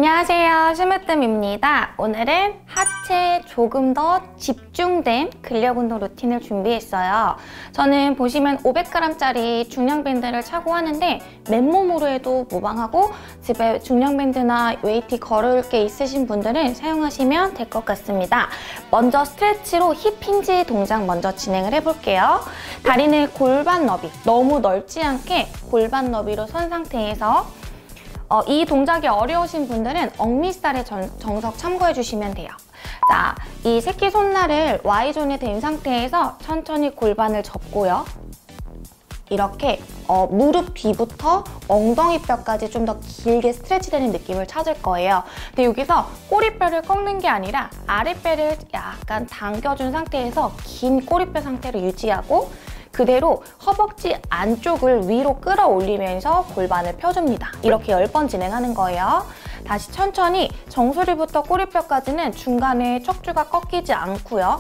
안녕하세요, 심으뜸입니다. 오늘은 하체에 조금 더 집중된 근력 운동 루틴을 준비했어요. 저는 보시면 500g짜리 중량 밴드를 차고 하는데 맨몸으로 해도 무방하고 집에 중량 밴드나 웨이트 걸을 게 있으신 분들은 사용하시면 될 것 같습니다. 먼저 스트레치로 힙 힌지 동작 먼저 진행을 해볼게요. 다리는 골반 너비, 너무 넓지 않게 골반 너비로 선 상태에서 이 동작이 어려우신 분들은 억미살의 정석 참고해 주시면 돼요. 자, 이 새끼손날을 Y존에 댄 상태에서 천천히 골반을 접고요. 이렇게 무릎 뒤부터 엉덩이 뼈까지 좀 더 길게 스트레치되는 느낌을 찾을 거예요. 근데 여기서 꼬리뼈를 꺾는 게 아니라 아랫배를 약간 당겨준 상태에서 긴 꼬리뼈 상태를 유지하고 그대로 허벅지 안쪽을 위로 끌어올리면서 골반을 펴줍니다. 이렇게 10번 진행하는 거예요. 다시 천천히 정수리부터 꼬리뼈까지는 중간에 척추가 꺾이지 않고요.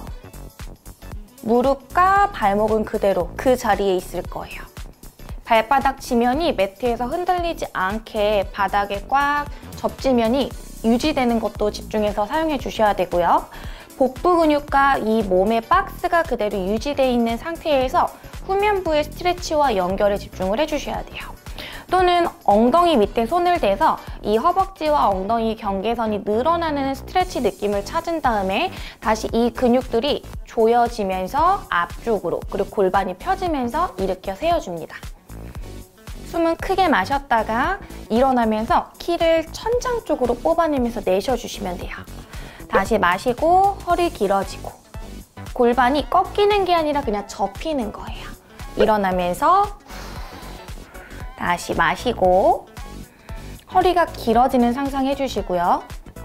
무릎과 발목은 그대로 그 자리에 있을 거예요. 발바닥 지면이 매트에서 흔들리지 않게 바닥에 꽉 접지면이 유지되는 것도 집중해서 사용해 주셔야 되고요. 복부 근육과 이 몸의 박스가 그대로 유지되어 있는 상태에서 후면부의 스트레치와 연결에 집중을 해주셔야 돼요. 또는 엉덩이 밑에 손을 대서 이 허벅지와 엉덩이 경계선이 늘어나는 스트레치 느낌을 찾은 다음에 다시 이 근육들이 조여지면서 앞쪽으로 그리고 골반이 펴지면서 일으켜 세워줍니다. 숨은 크게 마셨다가 일어나면서 키를 천장 쪽으로 뽑아내면서 내쉬어주시면 돼요. 다시 마시고 허리 길어지고 골반이 꺾이는 게 아니라 그냥 접히는 거예요. 일어나면서 다시 마시고 허리가 길어지는 상상해 주시고요.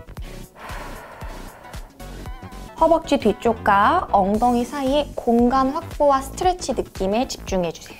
허벅지 뒤쪽과 엉덩이 사이의 공간 확보와 스트레치 느낌에 집중해 주세요.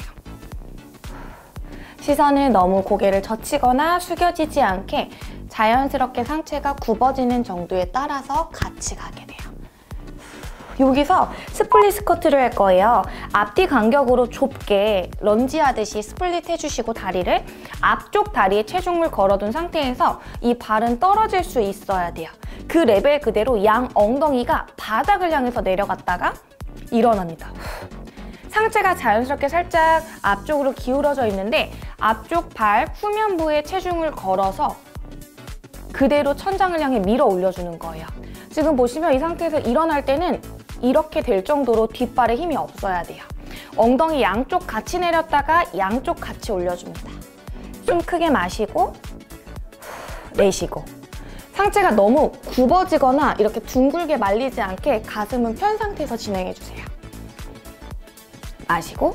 시선은 너무 고개를 젖히거나 숙여지지 않게 자연스럽게 상체가 굽어지는 정도에 따라서 같이 가게 돼요. 여기서 스플릿 스쿼트를 할 거예요. 앞뒤 간격으로 좁게 런지 하듯이 스플릿 해주시고 다리를 앞쪽 다리에 체중을 걸어둔 상태에서 이 발은 떨어질 수 있어야 돼요. 그 레벨 그대로 양 엉덩이가 바닥을 향해서 내려갔다가 일어납니다. 상체가 자연스럽게 살짝 앞쪽으로 기울어져 있는데 앞쪽 발 후면부에 체중을 걸어서 그대로 천장을 향해 밀어 올려주는 거예요. 지금 보시면 이 상태에서 일어날 때는 이렇게 될 정도로 뒷발에 힘이 없어야 돼요. 엉덩이 양쪽 같이 내렸다가 양쪽 같이 올려줍니다. 숨 크게 마시고 내쉬고 상체가 너무 굽어지거나 이렇게 둥글게 말리지 않게 가슴은 편 상태에서 진행해주세요. 마시고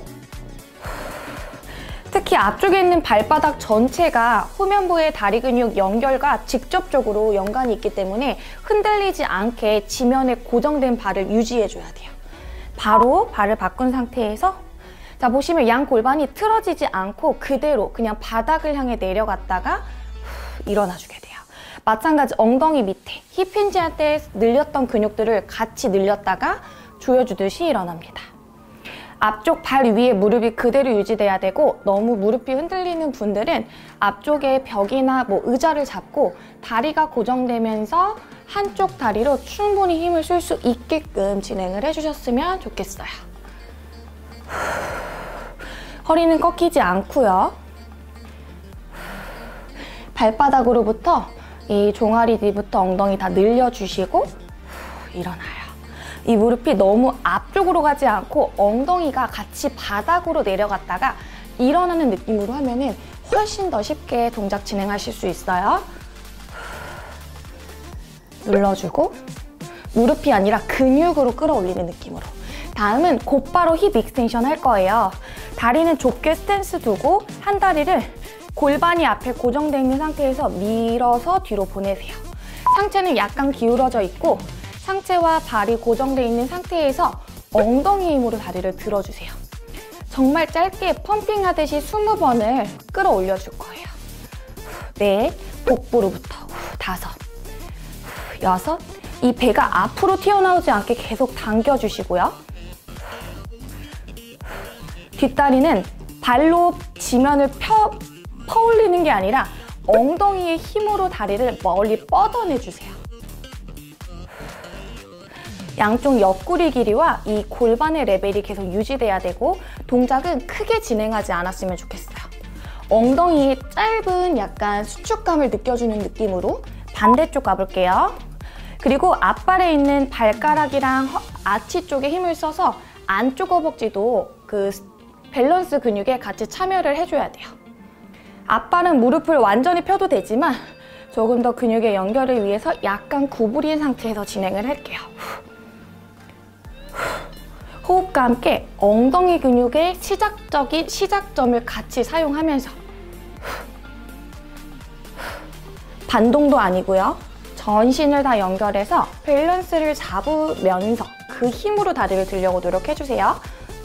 특히 앞쪽에 있는 발바닥 전체가 후면부의 다리 근육 연결과 직접적으로 연관이 있기 때문에 흔들리지 않게 지면에 고정된 발을 유지해줘야 돼요. 바로 발을 바꾼 상태에서 자 보시면 양 골반이 틀어지지 않고 그대로 그냥 바닥을 향해 내려갔다가 일어나주게 돼요. 마찬가지 엉덩이 밑에 힙 힌지 할 때 늘렸던 근육들을 같이 늘렸다가 조여주듯이 일어납니다. 앞쪽 발 위에 무릎이 그대로 유지돼야 되고 너무 무릎이 흔들리는 분들은 앞쪽에 벽이나 의자를 잡고 다리가 고정되면서 한쪽 다리로 충분히 힘을 쓸 수 있게끔 진행을 해주셨으면 좋겠어요. 허리는 꺾이지 않고요. 발바닥으로부터 이 종아리 뒤부터 엉덩이 다 늘려주시고 일어나요. 이 무릎이 너무 앞쪽으로 가지 않고 엉덩이가 같이 바닥으로 내려갔다가 일어나는 느낌으로 하면은 훨씬 더 쉽게 동작 진행하실 수 있어요. 눌러주고 무릎이 아니라 근육으로 끌어올리는 느낌으로. 다음은 곧바로 힙 익스텐션 할 거예요. 다리는 좁게 스탠스 두고 한 다리를 골반이 앞에 고정되어 있는 상태에서 밀어서 뒤로 보내세요. 상체는 약간 기울어져 있고 상체와 발이 고정되어 있는 상태에서 엉덩이 힘으로 다리를 들어주세요. 정말 짧게 펌핑하듯이 20번을 끌어올려줄 거예요. 네, 복부로부터 5, 6, 이 배가 앞으로 튀어나오지 않게 계속 당겨주시고요. 뒷다리는 발로 지면을 퍼올리는 게 아니라 엉덩이의 힘으로 다리를 멀리 뻗어내주세요. 양쪽 옆구리 길이와 이 골반의 레벨이 계속 유지돼야 되고 동작은 크게 진행하지 않았으면 좋겠어요. 엉덩이의 짧은 약간 수축감을 느껴주는 느낌으로 반대쪽 가볼게요. 그리고 앞발에 있는 발가락이랑 아치 쪽에 힘을 써서 안쪽 허벅지도 그 밸런스 근육에 같이 참여를 해줘야 돼요. 앞발은 무릎을 완전히 펴도 되지만 조금 더 근육의 연결을 위해서 약간 구부린 상태에서 진행을 할게요. 호흡과 함께 엉덩이 근육의 시작점을 같이 사용하면서 반동도 아니고요. 전신을 다 연결해서 밸런스를 잡으면서 그 힘으로 다리를 들려고 노력해주세요.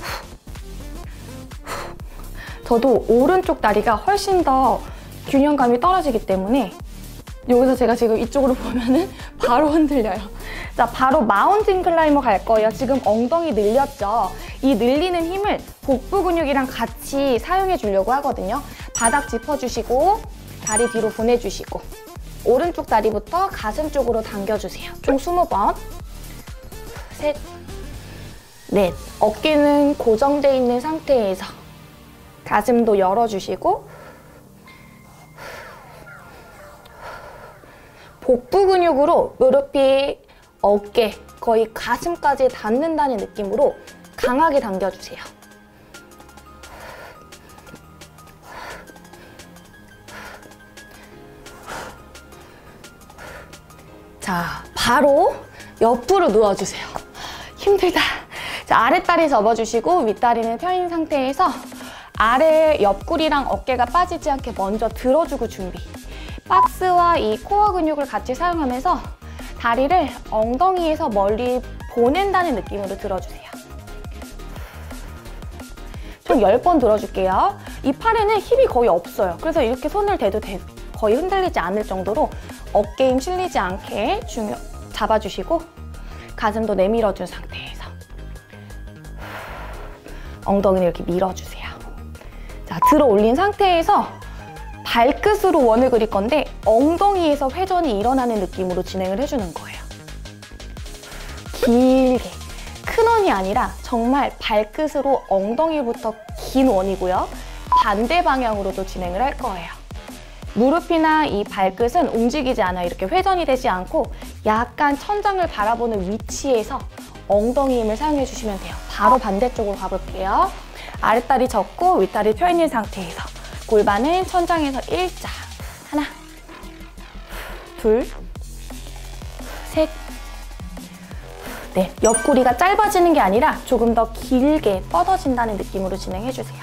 저도 오른쪽 다리가 훨씬 더 균형감이 떨어지기 때문에 여기서 제가 지금 이쪽으로 보면은 바로 흔들려요. 자, 바로 마운틴 클라이머 갈 거예요. 지금 엉덩이 늘렸죠? 이 늘리는 힘을 복부 근육이랑 같이 사용해 주려고 하거든요. 바닥 짚어주시고 다리 뒤로 보내주시고 오른쪽 다리부터 가슴 쪽으로 당겨주세요. 총 20번. 셋, 넷. 어깨는 고정돼 있는 상태에서 가슴도 열어주시고 복부 근육으로 무릎이 어깨, 거의 가슴까지 닿는다는 느낌으로 강하게 당겨주세요. 자, 바로 옆으로 누워주세요. 힘들다. 자, 아랫다리 접어주시고 윗다리는 펴인 상태에서 아래 옆구리랑 어깨가 빠지지 않게 먼저 들어주고 준비. 박스와 이 코어 근육을 같이 사용하면서 다리를 엉덩이에서 멀리 보낸다는 느낌으로 들어주세요. 총 10번 들어줄게요. 이 팔에는 힘이 거의 없어요. 그래서 이렇게 손을 대도 거의 흔들리지 않을 정도로 어깨 힘 실리지 않게 잡아주시고 가슴도 내밀어준 상태에서 엉덩이를 이렇게 밀어주세요. 자, 들어 올린 상태에서 발끝으로 원을 그릴 건데 엉덩이에서 회전이 일어나는 느낌으로 진행을 해주는 거예요. 길게. 큰 원이 아니라 정말 발끝으로 엉덩이부터 긴 원이고요. 반대 방향으로도 진행을 할 거예요. 무릎이나 이 발끝은 움직이지 않아요. 이렇게 회전이 되지 않고 약간 천장을 바라보는 위치에서 엉덩이 힘을 사용해 주시면 돼요. 바로 반대쪽으로 가볼게요. 아랫다리 접고 윗다리 펴 있는 상태에서 골반은 천장에서 일자. 하나, 둘, 셋, 넷. 옆구리가 짧아지는 게 아니라 조금 더 길게 뻗어진다는 느낌으로 진행해주세요.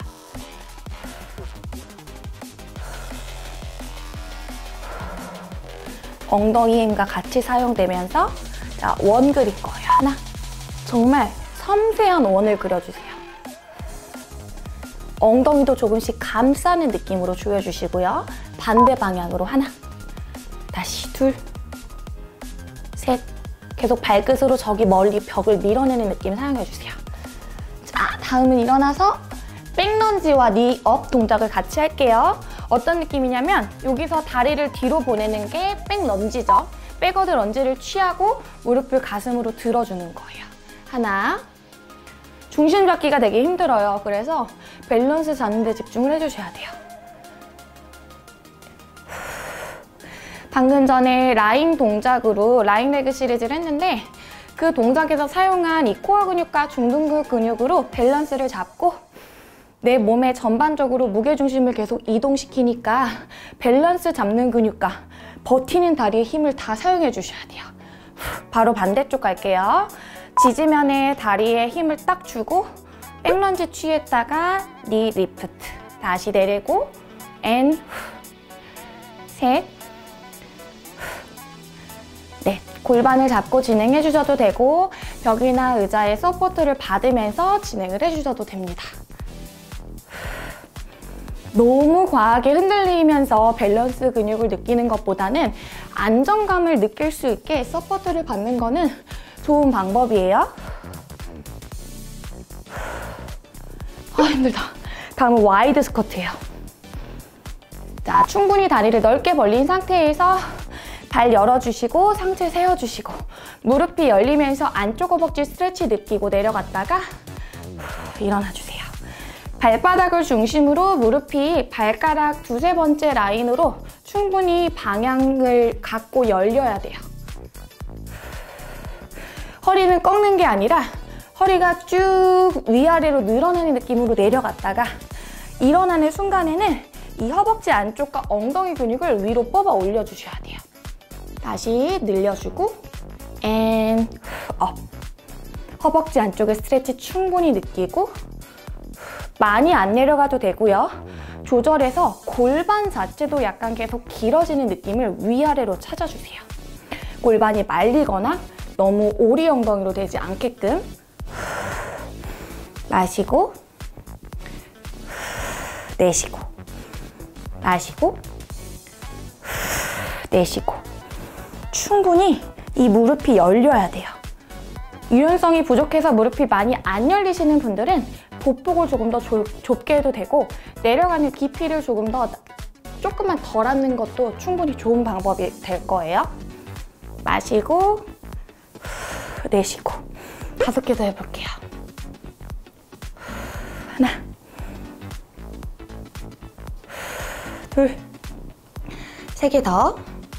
엉덩이 힘과 같이 사용되면서 자, 원 그릴 거예요. 하나. 정말 섬세한 원을 그려주세요. 엉덩이도 조금씩 감싸는 느낌으로 조여주시고요. 반대 방향으로 하나, 다시 둘, 셋. 계속 발끝으로 저기 멀리 벽을 밀어내는 느낌 사용해주세요. 자, 다음은 일어나서 백런지와 니업 동작을 같이 할게요. 어떤 느낌이냐면 여기서 다리를 뒤로 보내는 게 백런지죠. 백워드 런지를 취하고 무릎을 가슴으로 들어주는 거예요. 하나. 중심 잡기가 되게 힘들어요. 그래서 밸런스 잡는 데 집중을 해주셔야 돼요. 방금 전에 라잉 동작으로 라잉 레그 시리즈를 했는데 그 동작에서 사용한 이 코어 근육과 중둔근 근육으로 밸런스를 잡고 내 몸의 전반적으로 무게중심을 계속 이동시키니까 밸런스 잡는 근육과 버티는 다리의 힘을 다 사용해 주셔야 돼요. 바로 반대쪽 갈게요. 지지면에 다리에 힘을 딱 주고 백런지 취했다가 니 리프트. 다시 내리고 앤 셋, 넷. 골반을 잡고 진행해 주셔도 되고 벽이나 의자에 서포트를 받으면서 진행을 해주셔도 됩니다. 너무 과하게 흔들리면서 밸런스 근육을 느끼는 것보다는 안정감을 느낄 수 있게 서포트를 받는 거는 좋은 방법이에요. 힘들다. 다음은 와이드 스쿼트예요. 자, 충분히 다리를 넓게 벌린 상태에서 발 열어주시고 상체 세워주시고 무릎이 열리면서 안쪽 허벅지 스트레치 느끼고 내려갔다가 일어나주세요. 발바닥을 중심으로 무릎이 발가락 두세 번째 라인으로 충분히 방향을 갖고 열려야 돼요. 허리는 꺾는 게 아니라 허리가 쭉 위아래로 늘어나는 느낌으로 내려갔다가 일어나는 순간에는 이 허벅지 안쪽과 엉덩이 근육을 위로 뽑아 올려주셔야 돼요. 다시 늘려주고 and up. 허벅지 안쪽의 스트레치 충분히 느끼고 많이 안 내려가도 되고요. 조절해서 골반 자체도 약간 계속 길어지는 느낌을 위아래로 찾아주세요. 골반이 말리거나 너무 오리 엉덩이로 되지 않게끔 마시고 내쉬고 마시고 내쉬고 충분히 이 무릎이 열려야 돼요. 유연성이 부족해서 무릎이 많이 안 열리시는 분들은 보폭을 조금 더 좁게 해도 되고 내려가는 깊이를 조금만 덜 하는 것도 충분히 좋은 방법이 될 거예요. 마시고 내쉬고 5개 더 해볼게요. 하나 둘 3개 더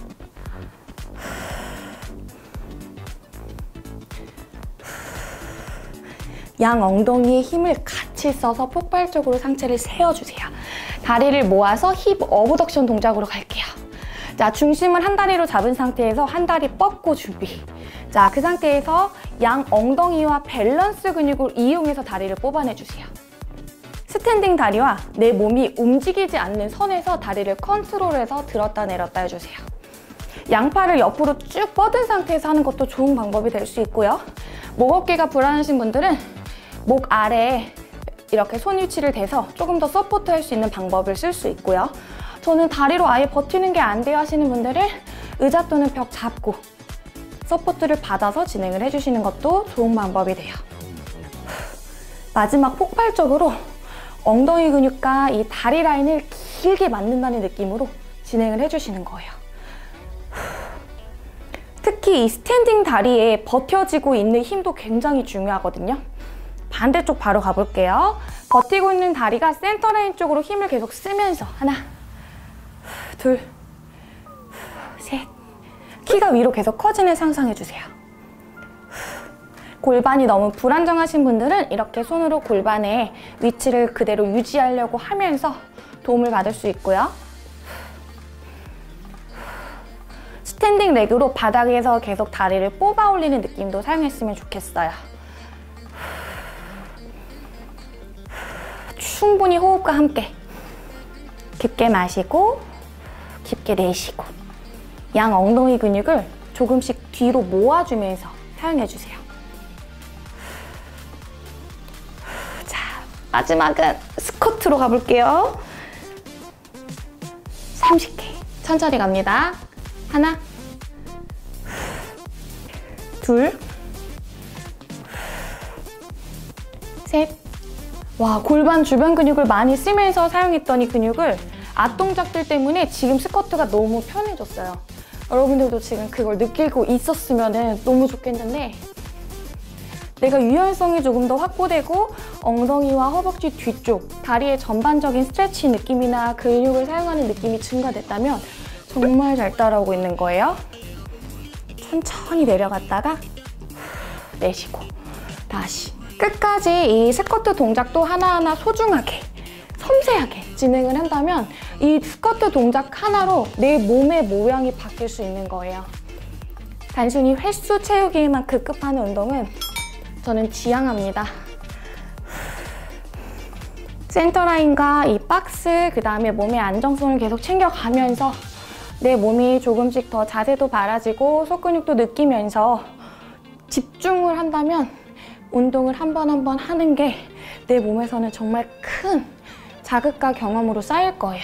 양 엉덩이에 힘을 같이 써서 폭발적으로 상체를 세워주세요. 다리를 모아서 힙 어브덕션 동작으로 갈게요. 자, 중심을 한 다리로 잡은 상태에서 한 다리 뻗고 준비. 자, 그 상태에서 양 엉덩이와 밸런스 근육을 이용해서 다리를 뽑아내주세요. 스탠딩 다리와 내 몸이 움직이지 않는 선에서 다리를 컨트롤해서 들었다 내렸다 해주세요. 양팔을 옆으로 쭉 뻗은 상태에서 하는 것도 좋은 방법이 될 수 있고요. 목 어깨가 불안하신 분들은 목 아래에 이렇게 손 위치를 대서 조금 더 서포트 할 수 있는 방법을 쓸 수 있고요. 저는 다리로 아예 버티는 게 안 돼요 하시는 분들은 의자 또는 벽 잡고 서포트를 받아서 진행을 해주시는 것도 좋은 방법이 돼요. 마지막 폭발적으로 엉덩이 근육과 이 다리 라인을 길게 만든다는 느낌으로 진행을 해주시는 거예요. 특히 이 스탠딩 다리에 버텨지고 있는 힘도 굉장히 중요하거든요. 반대쪽 바로 가볼게요. 버티고 있는 다리가 센터 라인 쪽으로 힘을 계속 쓰면서 하나, 둘, 셋. 키가 위로 계속 커지는 상상해주세요. 골반이 너무 불안정하신 분들은 이렇게 손으로 골반의 위치를 그대로 유지하려고 하면서 도움을 받을 수 있고요. 스탠딩 레그로 바닥에서 계속 다리를 뽑아 올리는 느낌도 사용했으면 좋겠어요. 충분히 호흡과 함께 깊게 마시고 깊게 내쉬고 양 엉덩이 근육을 조금씩 뒤로 모아주면서 사용해주세요. 자, 마지막은 스쿼트로 가볼게요. 30개 천천히 갑니다. 하나, 둘, 셋. 와, 골반 주변 근육을 많이 쓰면서 사용했던 이 근육을 앞동작들 때문에 지금 스쿼트가 너무 편해졌어요. 여러분들도 지금 그걸 느끼고 있었으면 너무 좋겠는데 내가 유연성이 조금 더 확보되고 엉덩이와 허벅지 뒤쪽, 다리의 전반적인 스트레치 느낌이나 근육을 사용하는 느낌이 증가됐다면 정말 잘 따라오고 있는 거예요. 천천히 내려갔다가 내쉬고 다시 끝까지 이 스쿼트 동작도 하나하나 소중하게 섬세하게 진행을 한다면 이 스쿼트 동작 하나로 내 몸의 모양이 바뀔 수 있는 거예요. 단순히 횟수 채우기에만 급급하는 운동은 저는 지양합니다. 센터라인과 이 박스, 그 다음에 몸의 안정성을 계속 챙겨가면서 내 몸이 조금씩 더 자세도 바라지고 속근육도 느끼면서 집중을 한다면 운동을 한 번 한 번 하는 게 내 몸에서는 정말 큰 자극과 경험으로 쌓일 거예요.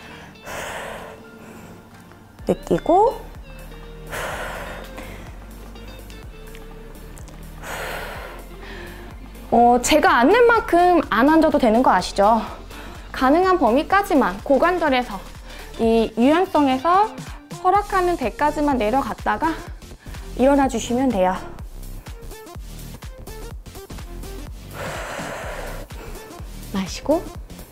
느끼고 제가 앉는 만큼 안 앉아도 되는 거 아시죠? 가능한 범위까지만 고관절에서 이 유연성에서 허락하는 데까지만 내려갔다가 일어나 주시면 돼요. 마시고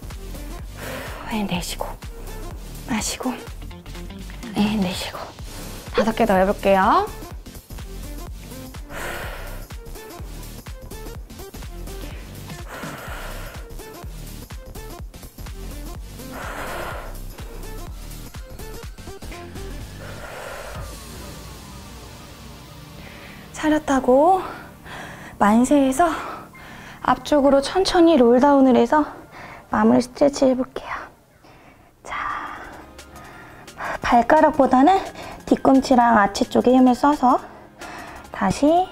내쉬고 마시고 내쉬고 5개 더 해볼게요. 차렷하고 만세해서 앞쪽으로 천천히 롤다운을 해서 마무리 스트레치 해볼게요. 자, 발가락보다는 뒤꿈치랑 아치 쪽에 힘을 써서 다시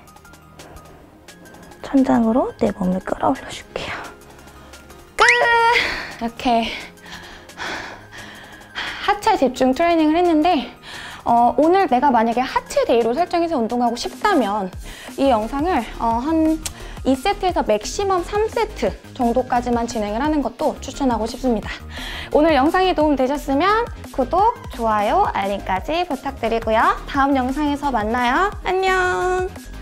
천장으로 내 몸을 끌어올려 줄게요. 끝! 이렇게 하체 집중 트레이닝을 했는데 오늘 내가 만약에 하체 데이로 설정해서 운동하고 싶다면 이 영상을 한 2세트에서 맥시멈 3세트 정도까지만 진행을 하는 것도 추천하고 싶습니다. 오늘 영상이 도움되셨으면 구독, 좋아요, 알림까지 부탁드리고요. 다음 영상에서 만나요. 안녕!